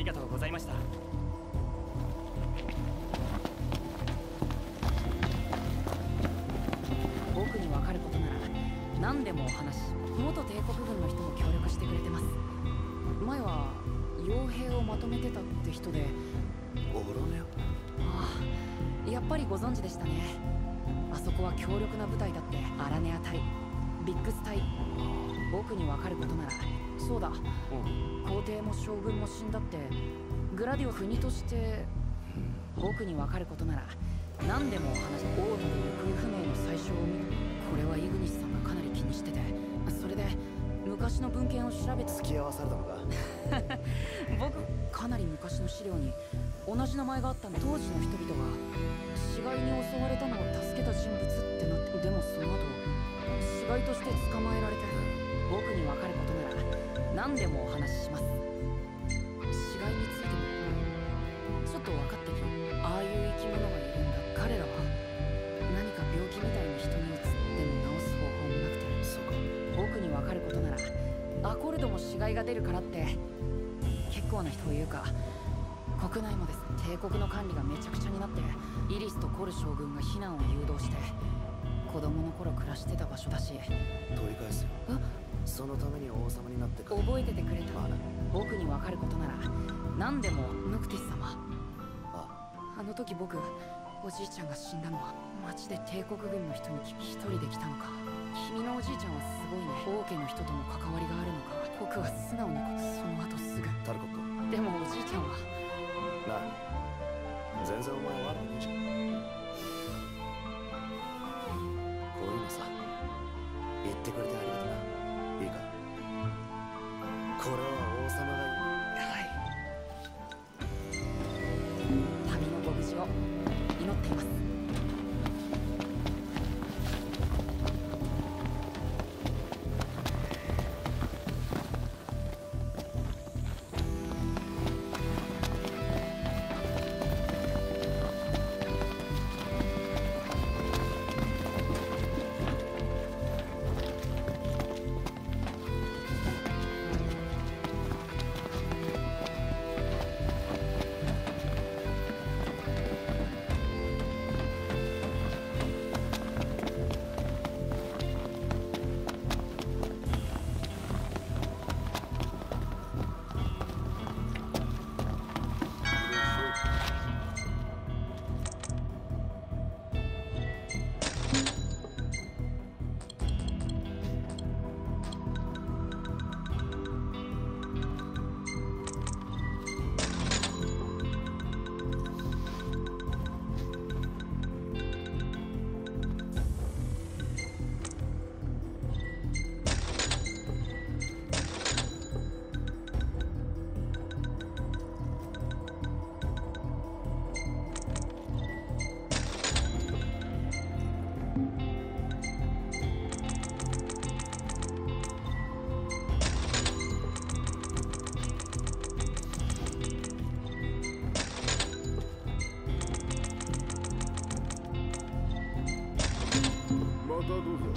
がとうございました。 僕に分かることなら何でもお話。元帝国軍の人も協力してくれてます。前は傭兵をまとめてたって人で。 オロネああ、やっぱりご存知でしたね。あそこは強力な部隊だって。アラネア隊、ビッグス隊。僕に分かることなら。そうだ、皇帝も将軍も死んだって。グラディオ国として僕に分かることなら何でもお話。王都で行方不明の最初を見る。これはイグニスさんがかなり気にしてて、それで昔の文献を調べて。 付き合わされたのか僕かなり昔の資料に同じ名前があったんで、当時の人々が死骸に襲われたのを助けた人物ってなって。でもその後死骸として捕まえられて。僕に分かることなら何でもお話しします。死骸についてもちょっと分かってきた。ああいう生き物がいるんだ。彼らは何か病気みたいに人にうつっても治す方法もなくて。 そうか。 僕に分かることならアコルドも死骸が出るからって結構な人を言うか。国内もです。帝国の管理がめちゃくちゃになってイリスとコル将軍が避難を誘導して。子供の頃暮らしてた場所だし。 取り返すよ。そのために王様になってから。 覚えててくれた。 まあな。 僕に分かることなら何でも。ノクティス様、 あの時僕、おじいちゃんが死んだのは町で帝国軍の人に一人で来たのか。君のおじいちゃんはすごいね。王家の人とも関わりがあるのか。僕は素直にその後すぐ。 タルコット。 でもおじいちゃんは。 なあ、全然お前悪いねえじゃん。こういうのさ、言ってくれてありがとな。いいか、これは王様が言う。 はい。旅のご無事を祈っています。 またどうぞ。